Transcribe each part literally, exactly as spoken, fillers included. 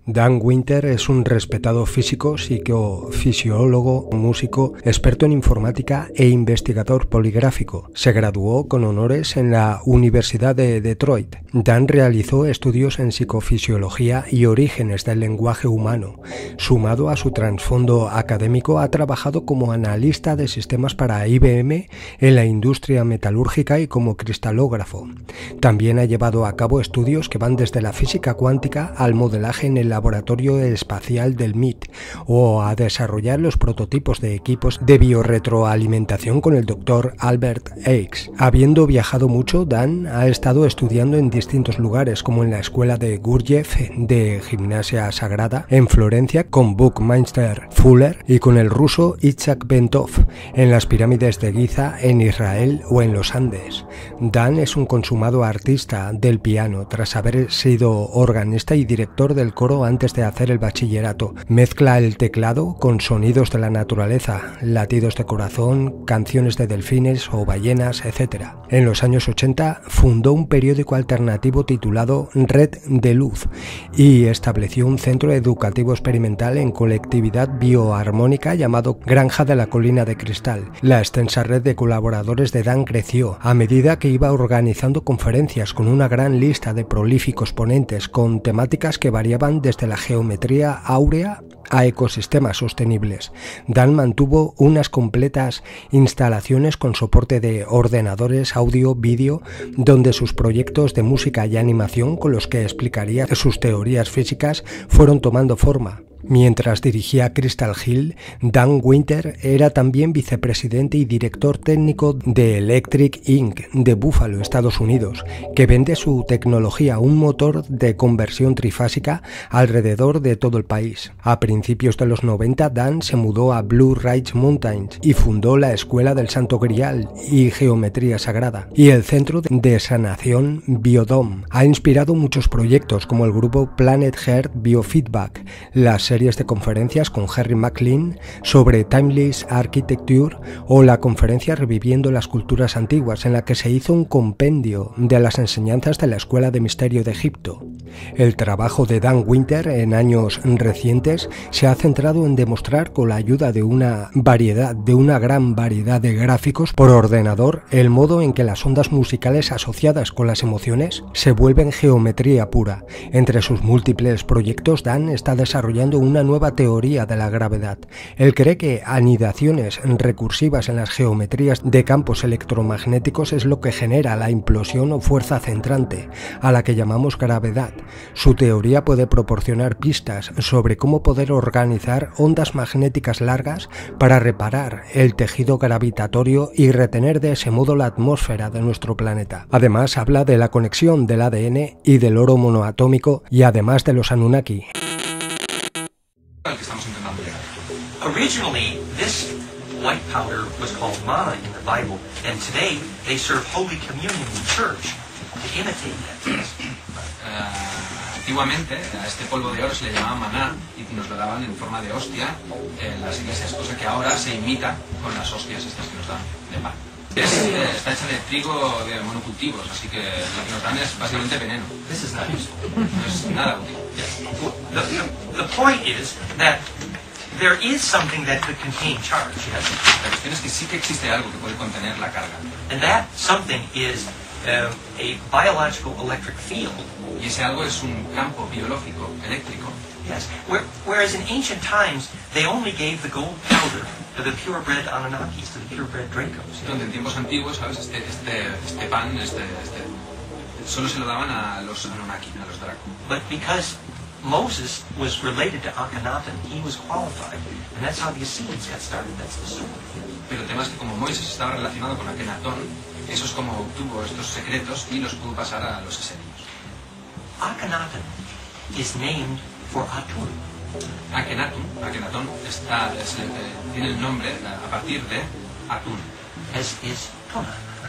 Dan Winter es un respetado físico, psicofisiólogo, músico, experto en informática e investigador poligráfico. Se graduó con honores en la Universidad de Detroit. Dan realizó estudios en psicofisiología y orígenes del lenguaje humano. Sumado a su trasfondo académico, ha trabajado como analista de sistemas para I B M en la industria metalúrgica y como cristalógrafo. También ha llevado a cabo estudios que van desde la física cuántica al modelaje en el laboratorio espacial del M I T o a desarrollar los prototipos de equipos de biorretroalimentación con el doctor Albert Aix. Habiendo viajado mucho, Dan ha estado estudiando en distintos lugares, como en la escuela de Gurdjieff de gimnasia sagrada en Florencia con Buckminster Fuller y con el ruso Itzhak Bentov en las pirámides de Giza en Israel o en los Andes. Dan es un consumado artista del piano tras haber sido organista y director del coro antes de hacer el bachillerato. Mezcla el teclado con sonidos de la naturaleza, latidos de corazón, canciones de delfines o ballenas, etcétera. En los años ochenta fundó un periódico alternativo titulado Red de Luz y estableció un centro educativo experimental en colectividad bioarmónica llamado Granja de la Colina de Cristal. La extensa red de colaboradores de Dan creció a medida que iba organizando conferencias con una gran lista de prolíficos ponentes con temáticas que variaban desde la geometría áurea a ecosistemas sostenibles. Dan mantuvo unas completas instalaciones con soporte de ordenadores, audio, vídeo, donde sus proyectos de música y animación con los que explicaría sus teorías físicas fueron tomando forma. Mientras dirigía Crystal Hill, Dan Winter era también vicepresidente y director técnico de Electric Incorporated de Buffalo, Estados Unidos, que vende su tecnología, un motor de conversión trifásica, alrededor de todo el país. A principios de los noventa, Dan se mudó a Blue Ridge Mountains y fundó la Escuela del Santo Grial y Geometría Sagrada y el Centro de Sanación Biodome. Ha inspirado muchos proyectos como el grupo Planet Earth Biofeedback, las series de conferencias con Henry McLean sobre Timeless Architecture o la conferencia Reviviendo las Culturas Antiguas, en la que se hizo un compendio de las enseñanzas de la Escuela de Misterio de Egipto. El trabajo de Dan Winter en años recientes se ha centrado en demostrar con la ayuda de una variedad, de una gran variedad de gráficos por ordenador, el modo en que las ondas musicales asociadas con las emociones se vuelven geometría pura. Entre sus múltiples proyectos, Dan está desarrollando una nueva teoría de la gravedad. Él cree que anidaciones recursivas en las geometrías de campos electromagnéticos es lo que genera la implosión o fuerza centrante, a la que llamamos gravedad. Su teoría puede proporcionar pistas sobre cómo poder organizar ondas magnéticas largas para reparar el tejido gravitatorio y retener de ese modo la atmósfera de nuestro planeta. Además, habla de la conexión del A D N y del oro monoatómico y además de los Anunnaki. Originally, this white powder was called manna in the Bible, and today they serve Holy Communion in church to imitate that. Uh, antiguamente a este polvo de oro se le llamaba maná y nos lo daban en forma de hostia en las iglesias, cosa que ahora se imita con las hostias estas que nos dan de pan. Es, eh, está hecha de trigo de monocultivos, así que lo que nos dan es básicamente veneno. This is not useful. No es nada útil. The, the point is that there is something that could contain charge, yes? La cuestión es que sí que existe algo que puede contener la carga. And that something is uh, a biological electric field. Y ese algo es un campo biológico, eléctrico. Yes. Where, whereas in ancient times, they only gave the gold powder to the purebred Anunnakis, to the purebred Dracos. Donde en tiempos antiguos, ¿sabes? Este, este, este pan, este, este, solo se lo daban a los Anunnaki, a los Draco. But because Moses was related to Akhenaten, he was qualified, and that's how the Essenes got started. That's the story. Pero el tema es que como Moisés estaba relacionado con Akenatón, eso es como obtuvo estos secretos y los pudo pasar a los esenios. Akhenaten is named for Atun. Akenatón, Akenatón está, es, eh, tiene el nombre a partir de Atún. As is Tona.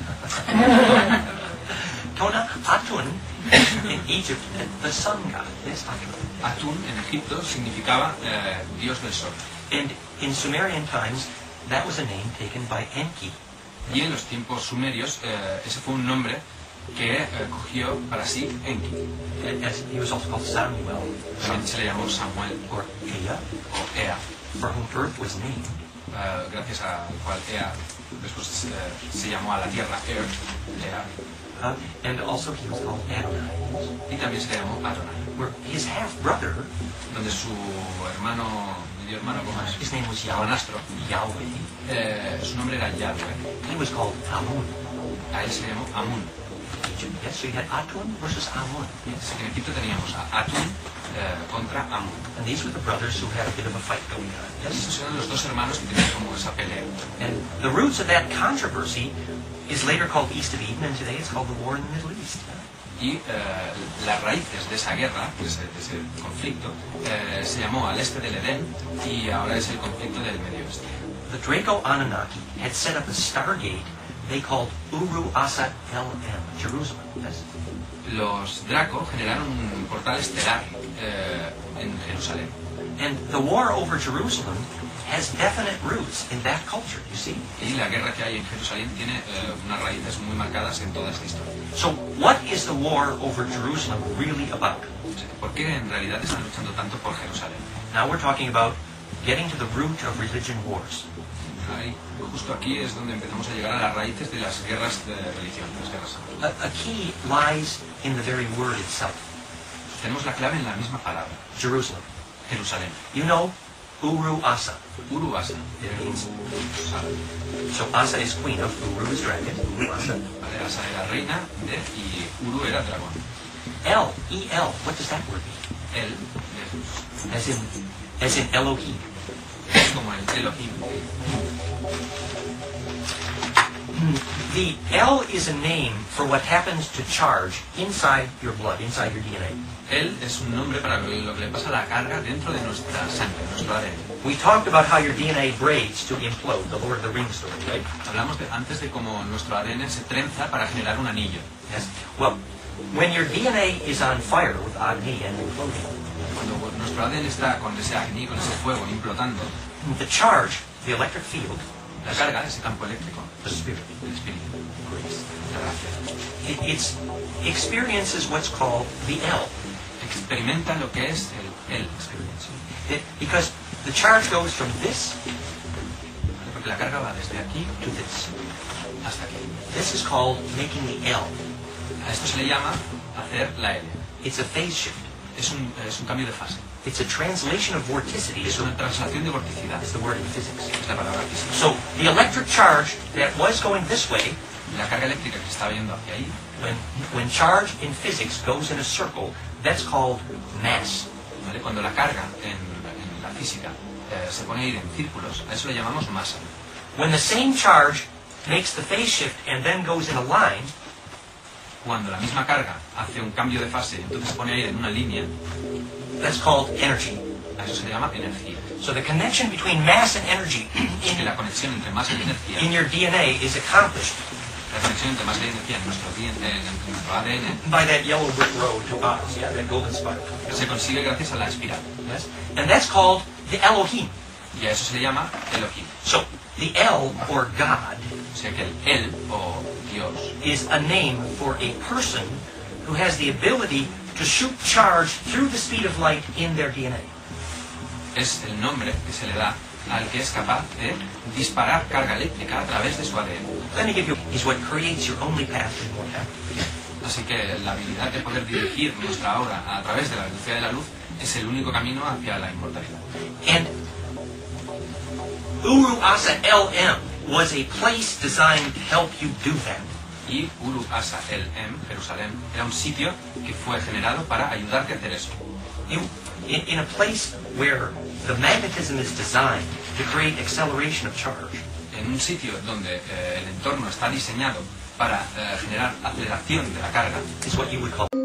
Tona, Atun, in Egypt, the sun god. Yes, Atun. Atún en Egipto significaba eh, dios del sol. And in Sumerian times, that was a name taken by Enki. Y en los tiempos sumerios, eh, ese fue un nombre que eh, cogió para sí Enki. As he was also called Samuel, También se le llamó Samuel or Ea, o Ea, for whom earth was named. eh, gracias al cual Ea después eh, se llamó a la tierra Earth, Ea, Uh, and also he was called Adonai, y también se le llamó Adonai, where his half-brother, donde su hermano, medio hermano, como es, his name was Yahweh, hermanastro, Yahweh, eh, su nombre era Yahweh, he was called Amun. a él se le llamó Amun. Egypt, yes, so you had Atun versus Amun. Así que en Egipto teníamos a Atun eh, contra Amun. And these were the brothers who had a bit of a fight going on. Y Yes? esos eran los dos hermanos que tenían como esa pelea. And the roots of that controversy is later called East of Eden, and today it's called the war in the Middle East. Y eh, las raíces de esa guerra, de ese, de ese conflicto, eh, se llamó al este del Edén y ahora es el conflicto del Medio Oeste. The Draco Anunnaki had set up a stargate they called Uru Asa L M, Jerusalem. Yes? Los Draco generaron un portal estelar eh, en Jerusalén. And the war over Jerusalem has definite roots in that culture, you see. Y la guerra que hay en Jerusalén tiene eh, unas raíces muy marcadas en toda esta historia. So what is the war over Jerusalem really about? ¿Por qué en realidad están luchando tanto por Jerusalén? Now we're talking about getting to the root of religion wars. Ahí, justo aquí es donde empezamos a llegar a las raíces de las guerras de religión, las guerras santas. A, a key lies in the very word itself, Tenemos la clave en la misma palabra, Jerusalem. Jerusalén. You know, Uru Asa. Uru Asa. It means- Uru So Asa is queen of, Uru is dragon, Uru Asa. Vale, Asa era reina de, y Uru era dragón. El, E L, what does that word mean? Él, Jesús, As in, as in Elohim. es como el Elohim. The L is a name for what happens to charge inside your blood, inside your D N A. Él es un nombre para lo lo que le pasa a la carga dentro de nuestra sangre, nuestro A D N. We talked about how your D N A braids to implode, the Lord of the Rings story, right? Hablamos de, antes de cómo nuestro A D N se trenza para generar un anillo. Yes. Well, when your D N A is on fire with agni and imploding, Cuando nuestro A D N está con ese acné, con ese fuego implotando, the charge, the electric field, la carga, ese campo eléctrico, the spirit, el espíritu, grace, la gracia, it it's, experiences what's called the L. experimenta lo que es el, el Experience. It, because the charge goes from this ¿vale? Porque la carga va desde aquí to this. hasta aquí. This is called making the L. A esto se le llama hacer la L. It's a phase shift. Es un, es un cambio de fase. It's a translation of vorticity, Es is the, una translación de vorticidad. is the word in physics. Es la palabra física. So the electric charge that was going this way, La carga eléctrica que se está viendo hacia ahí, when, when charge in physics goes in a circle, that's called mass. ¿vale? Cuando la carga en, en la física eh, se pone a ir en círculos, a eso le llamamos masa. When the same charge makes the phase shift and then goes in a line, Cuando la misma carga hace un cambio de fase y entonces se pone a ir en una línea, that's called energy. a eso se le llama energía. So the connection between mass and energy Es que in, la conexión entre masa y energía, in your D N A is accomplished la conexión entre masa y energía en nuestro, D N A, en nuestro A D N by that yellow brick road to Oz, yeah, that golden spiral. se consigue gracias a la espiral. Yes? And that's called the Elohim. Y a eso se le llama Elohim. So the El, or God, O sea que el Él o Dios is a name for a person who has the ability to shoot charge through the speed of light in their D N A. es el nombre que se le da al que es capaz de disparar carga eléctrica a través de su A D N. Let me give you, is what creates your only path to immortality. Así que la habilidad de poder dirigir nuestra obra a través de la velocidad de la luz es el único camino hacia la inmortalidad. And Uru Asa L M was a place designed to help you do that. Y Uru Asa El Em, Jerusalén, era un sitio que fue generado para ayudarte a hacer eso. You, in, in a place where the magnetism is designed to create acceleration of charge. En un sitio donde eh, el entorno está diseñado para eh, generar aceleración de la carga, Is what you would call